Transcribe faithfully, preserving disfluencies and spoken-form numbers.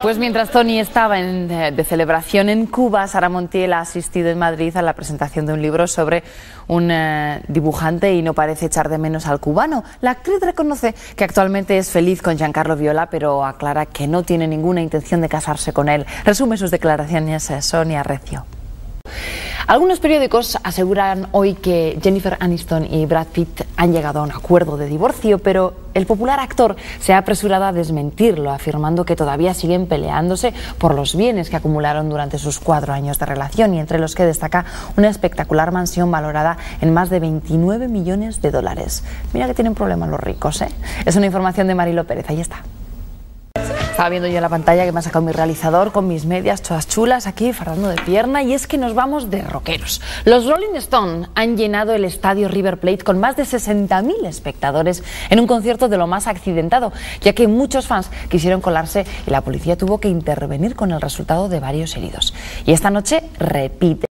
Pues mientras Tony estaba en, de celebración en Cuba, Sara Montiel ha asistido en Madrid a la presentación de un libro sobre un eh, dibujante y no parece echar de menos al cubano. La actriz reconoce que actualmente es feliz con Giancarlo Viola, pero aclara que no tiene ninguna intención de casarse con él. Resume sus declaraciones eh, Sonia Recio. Algunos periódicos aseguran hoy que Jennifer Aniston y Brad Pitt han llegado a un acuerdo de divorcio, pero el popular actor se ha apresurado a desmentirlo, afirmando que todavía siguen peleándose por los bienes que acumularon durante sus cuatro años de relación, y entre los que destaca una espectacular mansión valorada en más de veintinueve millones de dólares. Mira que tienen problemas los ricos, ¿eh? Es una información de Marilo Pérez, ahí está. Estaba viendo yo en la pantalla que me ha sacado mi realizador con mis medias todas chulas aquí, fardando de pierna, y es que nos vamos de rockeros. Los Rolling Stones han llenado el estadio River Plate con más de sesenta mil espectadores en un concierto de lo más accidentado, ya que muchos fans quisieron colarse y la policía tuvo que intervenir con el resultado de varios heridos. Y esta noche repite.